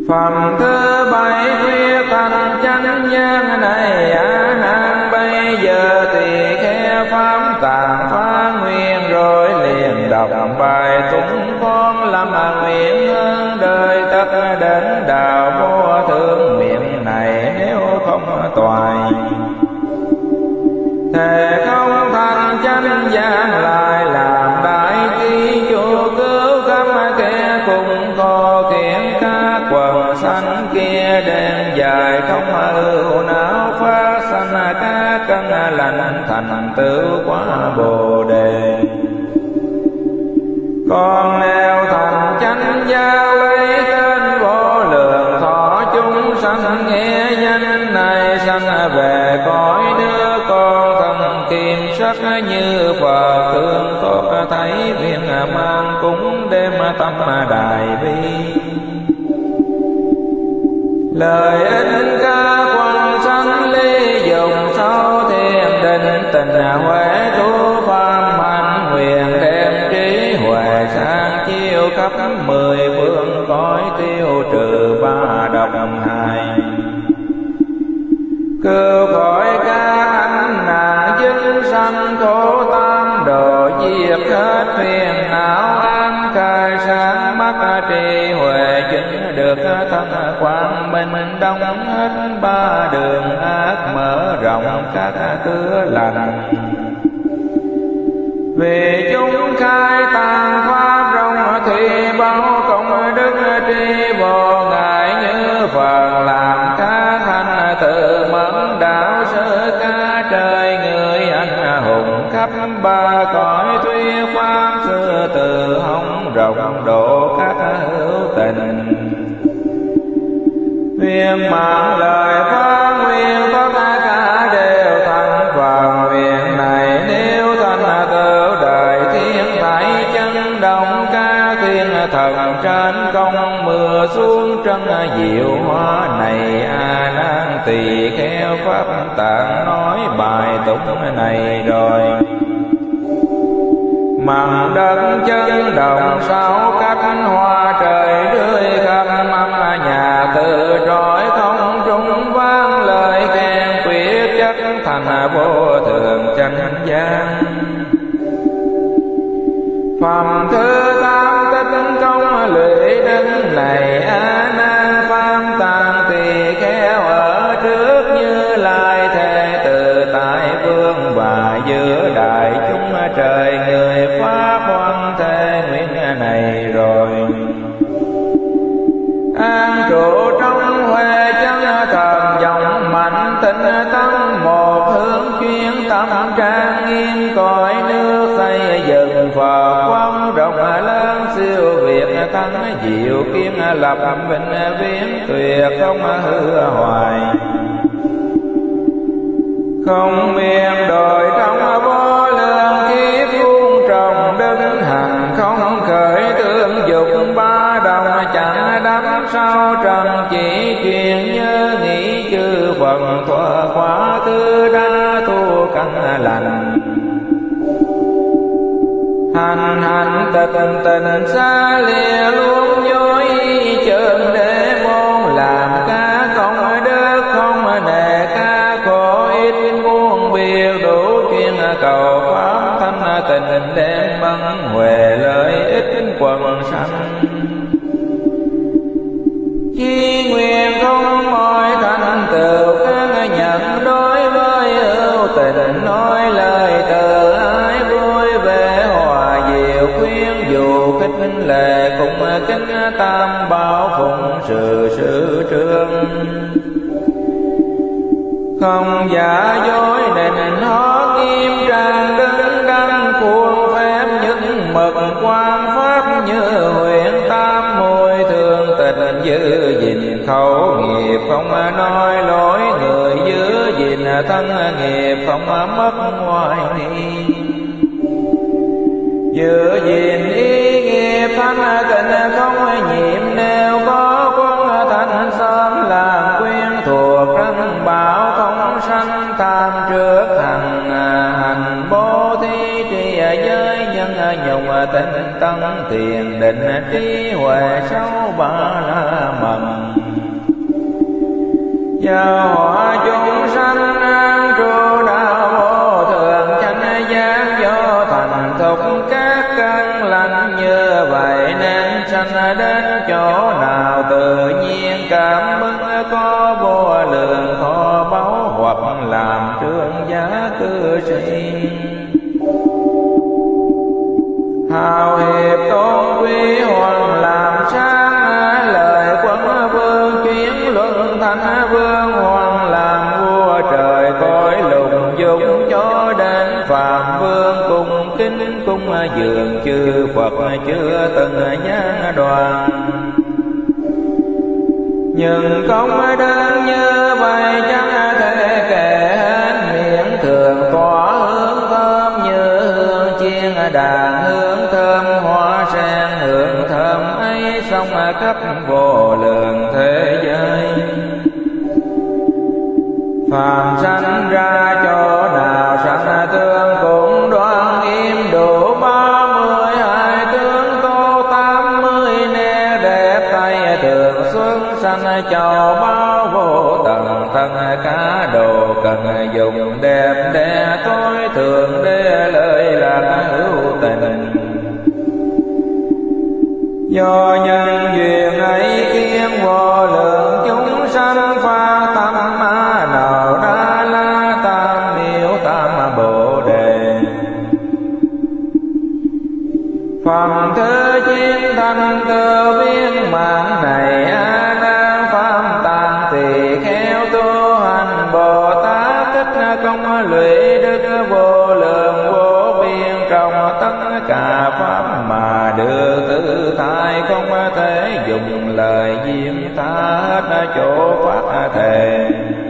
Phần thứ bảy quyết thành chánh nhân này A Nan bây giờ thì khe pháp tạng phá nguyên rồi liền đọc bài tụng con làm nguyện hơn đời tất đến đạo vô thượng miệng này nếu không toại. Thề không thành chánh giác lại làm đại trí chủ cứu khắp kẻ cùng co kiện các quần sanh kia đen dài không ưu não phát sanh các căn lành thành tựu quả Bồ Đề. Còn nếu thành chánh giác lấy tên vô lượng thọ chúng sanh nghe danh này sanh về cõi đứa con thân kim sắc như Phật thương tốt thấy viên mang cúng đêm tâm đại bi. Lời ích ca quần sanh ly dùng sau thiền định tình huệ tu pháp hành nguyện đem trí huệ sang chiêu khắp 10 phương cõi tiêu trừ ba độc hại. Cứu khỏi các ánh nạn dính sanh khổ tam độ diệt hết phiền não an khai sáng mắt trí huệ chứng được thân quang minh đông hết ba đường ác mở rộng các cửa lành. Vì chúng khai tàng pháp rộng thì bao công đức tri vô ngại như Phật làm các hành tự mẫn đạo sơ ca trời người anh hùng khắp ba cõi thuyết pháp xưa từ hồng rộng độ các hữu tình. Viên mạng lời phát nguyên tất cả đều thành Phật nguyện này nếu thành tựu đời thiên thảy chân động ca thiên thần trên công mưa xuống trân diệu hoa này A Nan tỳ kheo pháp tạng nói bài tụng này rồi. Mặt đất chấn động sáu các hoa trời rơi khắp nhà từ trọi không trung vang lời khen quyết chất thành vô thượng chánh giác. Phẩm thứ 8 tích công lụy đứng này A Nan pháp tạng tỳ kheo ở trước Như Lai thế tự tại vương và giữa đại chúng trời người pháp hoan thế nguyện này rồi. An trụ trong huệ chân thần dòng mạnh tinh tấn một hướng chuyên tâm trang nghiêm cõi nước xây dựng Phật quang rộng lớn siêu việt thắng diệu kiến lập vinh viễn tuyệt không hư hoài. Không miền đồi trong vô lượng kiếp vuông trồng đứng hành không khởi tương dục ba đồng chẳng đắm sau trần chỉ truyền nhớ nghĩ chư Phật thoa quá tư đa tu căn lành. Hành tịnh tình xa lìa luôn dối chơn để môn làm ca công đức không nề ca khổ ít muôn biệt đủ chuyên cầu pháp thanh tịnh đem băng huệ lợi ích quần sanh. Chi nguyện không mọi thành tựu các nhận đối với ưu tình nói lời từ ái vui vẻ hòa diệu khuyên dù khích lệ cùng kính tam bảo phụng sự trương. Không giả dối định hóa nghiêm trang đứng đắn khuôn phép những mực quan pháp như huyện tam môi thường tình giữ gìn khẩu nghiệp không nói lỗi người giữ gìn thân nghiệp không mất ngoài ni. Giữ gìn ý nghiệp thanh tịnh không nhiệm nếu có quân thanh sớm làm quyên thuộc răng bảo không sanh tham trước hành bố thí tri giới nhân nhung tinh tấn thiền định trí huệ sáu ba la mật. Giáo hóa chúng sanh an trụ đạo vô thường chánh giác, do thành thục các căn lành như vậy nên sanh đến chỗ nào tự nhiên cảm ứng có vô lượng kho báu, hoặc làm trương giá cư sĩ. Hào hiệp tôn quý hoàng làm sáng lời quân vương, chuyến luận thánh vương hoàng làm vua trời cõi lục dục, cho đến phạm vương cung kính cung dường chư Phật chưa từng nhãn đoàn. Nhưng công đơn như vậy chẳng thể kể hết, miệng thường tỏa hương thơm như hương chiên đàn, hương thơm hoa sen hương thơm ấy song khắp vô lượng thế giới. Phàm sanh ra chỗ nào sanh tương cũng đoan im, đủ 32 tướng tô 80 nét đẹp tay thường xuân, sanh châu bao vô tầng tầng cá đồ cần dùng đẹp đẽ tối thường để lời lạc hữu tình. Do nhân duyên ấy kiến vô lượng chúng sanh pha tâm nào đa la tam miếu tam bồ đề. Phẩm thứ chín thành tựu viên mạng này đang pháp tạng tỳ khéo tu hành Bồ Tát, thích công lụy đức vô lượng vô biên trong tất cả pháp mà được tự tại, không thể dùng lời diễn tả hết chỗ phát thệ.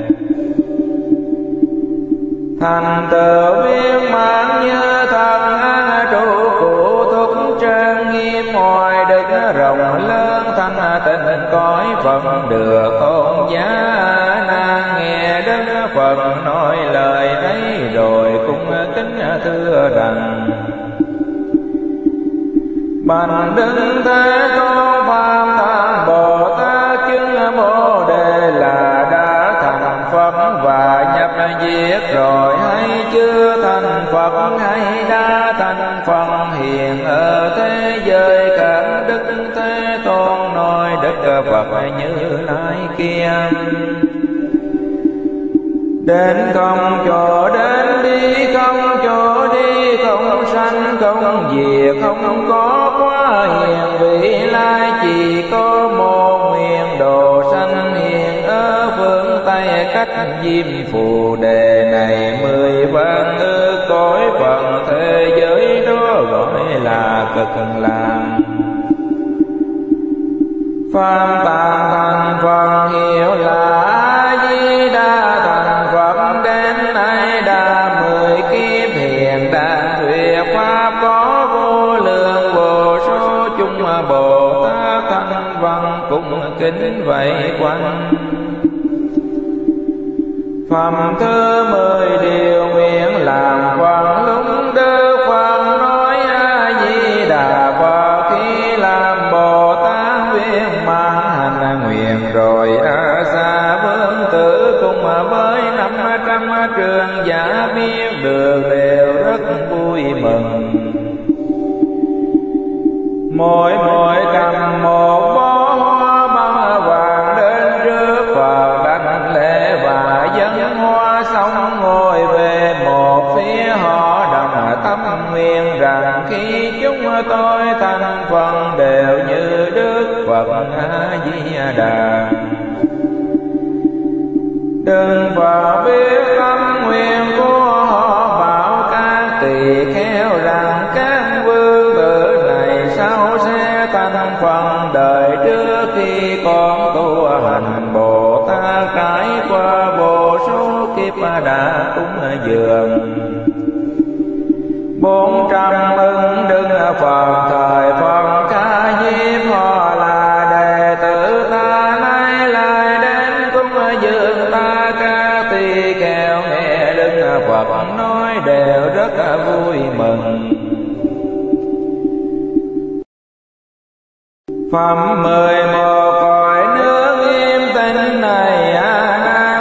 Thành tựu viên mãn như thần an trụ cụ thúc trang nghiêm, hoài đức rộng lớn thanh tịnh cõi Phật được tôn giá. Nàng nghe Đức Phật nói lời ấy rồi cũng kính thưa rằng: Bạch Đức Thế Tôn Pháp Tạng Bồ Tát chứng Bồ Đề là đã thành Phật và nhập diệt rồi, hay chưa thành Phật hay đã thành Phật hiện ở thế giới các Đức Thế Tôn nói Đức Phật Như Lai kia. Đến không chỗ đến đi không chỗ đi, không sanh không diệt không có quá hiện vị lai, chỉ có một nguyện độ sanh hiện ở phương Tây cách Diêm Phù Đề này 10 vạn ức cõi Phật thế giới đó gọi là Cực Lạc. Pháp Tạng thành Phật hiệu là A Di Đà thành Phật, đến nay đã 10 kiếp hiện đang thuyết pháp có vô lượng vô số chúng Bồ Tát thanh văn cùng kính vây quanh. Phẩm thứ 10 điều nguyện làm Phật lúc Đức Phật nói A Di Đà Phật, khi làm Bồ Tát viên mãn hành nguyện rồi A Xa Vương Tử cùng với 500 trường giả biết được đều rất vui mừng. Mỗi cầm một bó hoa băng vàng đến trước Phật đảnh lễ và dâng hoa, xong ngồi về một phía họ đồng tâm nguyện rằng khi chúng tôi thành Phật đều như Đức Phật A Di Đà. Đừng Phật biết tâm nguyện của họ, bảo các tỳ kheo rằng các vương tử này sau sẽ thành Phật đời trước khi con tu hành Bồ Tát trải qua vô số kiếp đã cúng dường. 400 ưng đức Phật thời Phật Ca Diếp, họ là đệ tử ta nay lại đến cúng dường ta. Các tỳ kheo nghe Đức Phật nói đều rất vui mừng. Phẩm 11 cõi nước im tĩnh này nay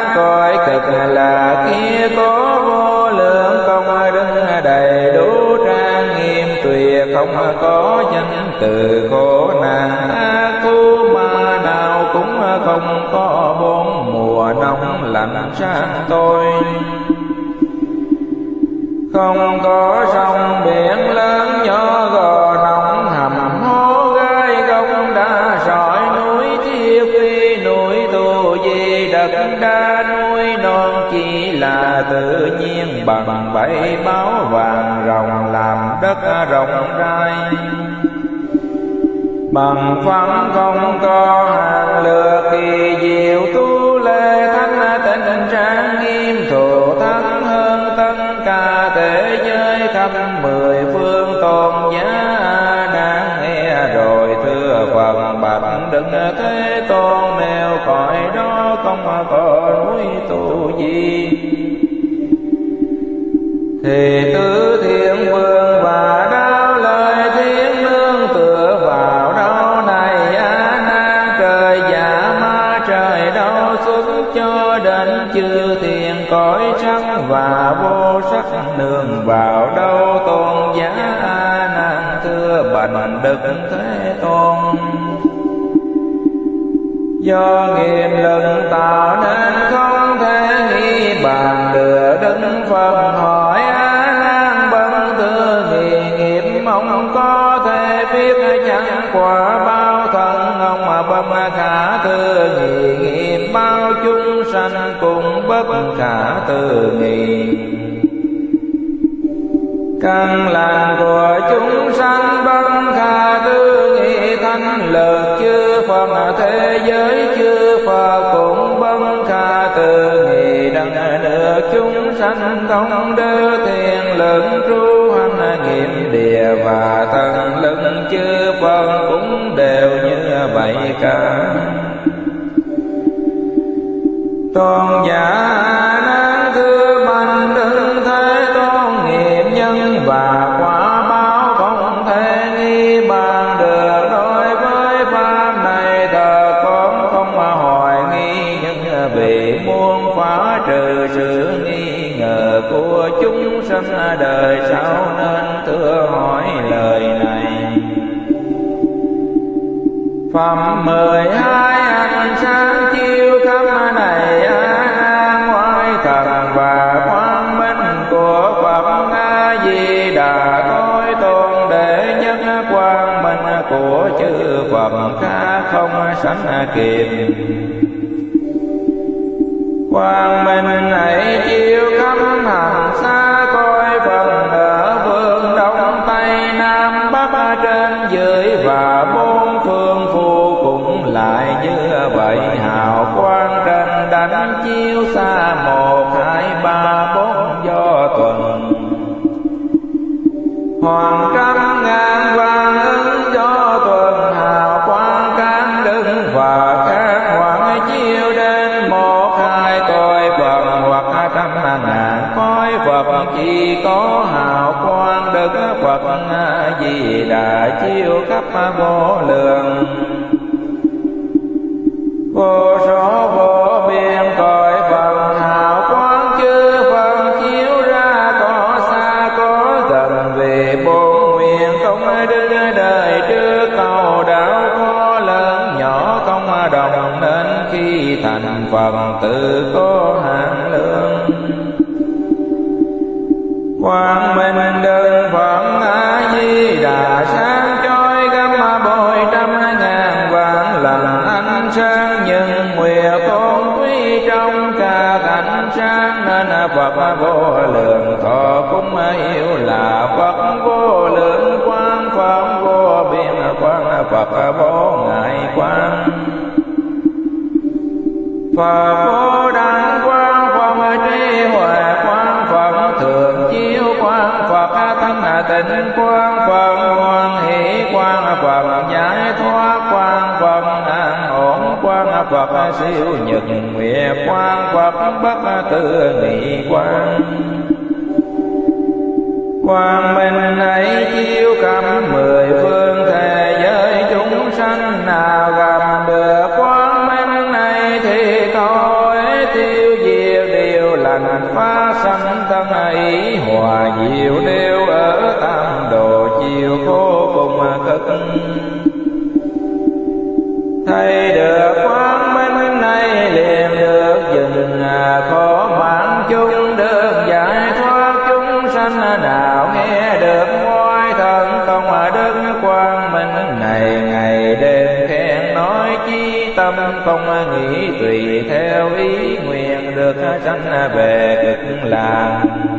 không có danh từ khổ nạn ác thú ma nào cũng không có bốn mùa nóng lạnh sang tôi. Không có sông biển lớn nhỏ gò nóng hầm hố gai gông đá sỏi núi Thiết Phi núi Tu Di đất đá núi non chỉ là tự nhiên bằng bảy báo vàng rồng làm đất rộng rãi. Bằng phẳng không có hàng lược kỳ diệu tu lệ thánh tịnh trang nghiêm thù thắng hơn tất cả thế giới khắp mười phương tôn giá đáng nghe rồi thưa Phật bạch đừng thế tôn nêu cõi đó không có núi Tu Di. Thì tứ thiên vương và đáo lời thiên nương tựa vào đâu này a nan trời giả ma trời đâu xuất cho đến chư thiên cõi trắng và vô sắc nương vào đâu tôn giá a nan thưa bạch đức thế tôn. Do nghiệp lực tạo nên không thể nghĩ bàn được đứng Phật hỏi a nan bần thưa nghiệp ông có thể biết chẳng quả bao thân ông mà bất khả tư nghiệp bao chúng sanh cũng bất khả tư nghị. Căn lành của chúng sanh bất khả tư nghị thanh lực chư Phật thế giới chư Phật cũng bất khả tư nghị đặng được chúng sanh không đưa thiền lực tru hành nghiệm địa và thần lực chư Phật cũng đều như vậy cả. Tôn giả nan thưa bạch đức thế tôn nghiệp nhân và quả báo không thể nghi bàn được đối với pháp này thật con không hoài nghi nhưng vì muốn phá trừ sự nghi ngờ của chúng sanh đời sau nên thưa hỏi lời này. Phẩm 12 ánh sáng chiếu khắp này a nan ngoại thần và quang minh của Phật A Di Đà tối tôn đệ nhất quang minh của chư Phật khác không sánh kịp. Quang minh ấy chiếu khắp hàng xa coi phần ở phương đông tây nam bắc trên dưới và bốn phương phu cũng lại như vậy hào quang trên đánh chiếu xa 1, 2, 3, 4 do tuần. Hoàng trăm ngàn vàng ứng do tuần hào quang cán đứng và các hoàng chiếu đến 1, 2 coi Phật hoặc trăm ngàn coi Phật chỉ có hào quang đức Phật A Di Đà chiếu khắp vô lượng. Vô số vô biên coi Phật hào quang chư Phật chiếu ra có xa có gần vì bốn nguyện không đứng đời trước cầu đạo có lớn nhỏ không đồng nên khi thành Phật tự có hạn lượng. Quang minh đơn Phật A Di Đà sáng chói gấp bội trăm ngàn vạn lần ánh sáng nhưng nguyện tôn quý trong cả ánh sáng nên Phật vô lượng thọ cũng yêu là Phật vô lượng quang Phật vô biên quang Phật vô ngại quang Phật vô đẳng quang Phật trí huệ quang Phật thường chiếu quang Phật thanh tịnh quang Phật hoan hỷ quang Phật giải thoát quang Phật an ổn quang Phật siêu nhật nguyện quang Phật bất tư nghị quang. Quang minh ấy chiếu khắp 10 phương thế giới chúng sanh nào gặp được quang minh này thì thôi tiêu diệt điều lành phá sanh thân ấy hòa diệu đều ở tam đồ chiều khô thấy được quang minh này liền được dừng, khó mãn chúng được giải thoát chúng sanh nào nghe được ngoại thần không đức quang minh này, ngày đêm khen nói chí tâm không nghĩ tùy theo ý nguyện được sanh về cực lạc.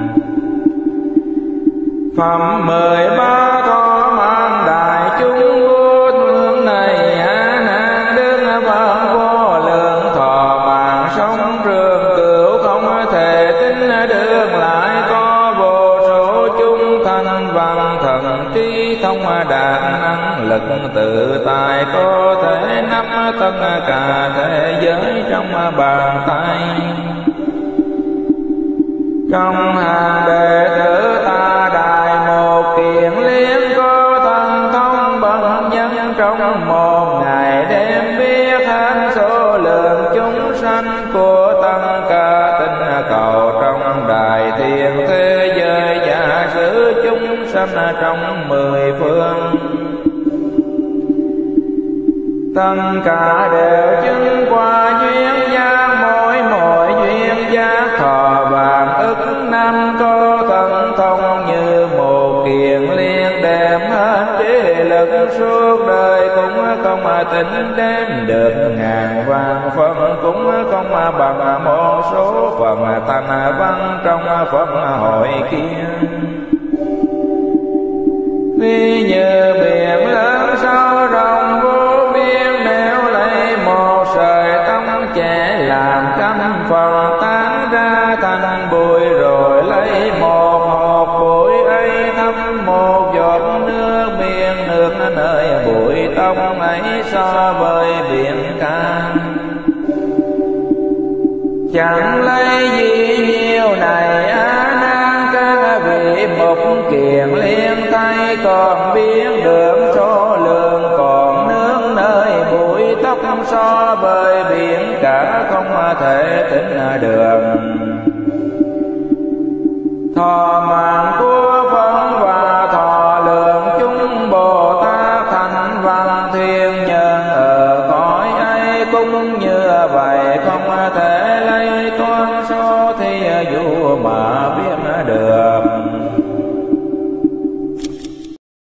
Phẩm 13 thọ mang đại chúng vô thượng này, a nan đức Phật vô lượng thọ mạng sống trường cửu không thể tính được lại, có vô số chúng thanh văn thần trí thông đạt năng lực tự tại, có thể nắm tất cả thế giới trong bàn tay. Trong hàng đệ tử ta đại một kiền liên, có thần thông bậc nhân trong một ngày đêm biết hết số lượng chúng sanh của tất cả tinh cầu trong đại thiên thế giới, giả sử chúng sanh trong 10 phương. Tất cả đều chứng qua duyên giác, mỗi duyên giác thọ vạn ức năm, có thần thông như một kiền liên, đem hết trí lực suốt đời cũng không tính đếm được, ngàn vạn phần cũng không bằng một số phần thành văn trong Pháp hội kia. Ví như biển lớn sâu rộng vô biên, nếu lấy một sợi tóc trẻ làm trăm phần tán ra thành bụi, rồi lấy một hột bụi ấy thấm một giọt nước biển, nước nơi bụi tóc ấy so với biển cả chẳng lấy gì nhiều này. A nan các vị mục kiền liên tay còn biết được số lượng còn nước nơi bụi tóc, so với biển cả không thể tính được. Thọ mạng của Phật và thọ lượng chúng Bồ Tát thành văn thiên nhân ở cõi ấy cũng như vậy, không thể lấy toán số thì dụ mà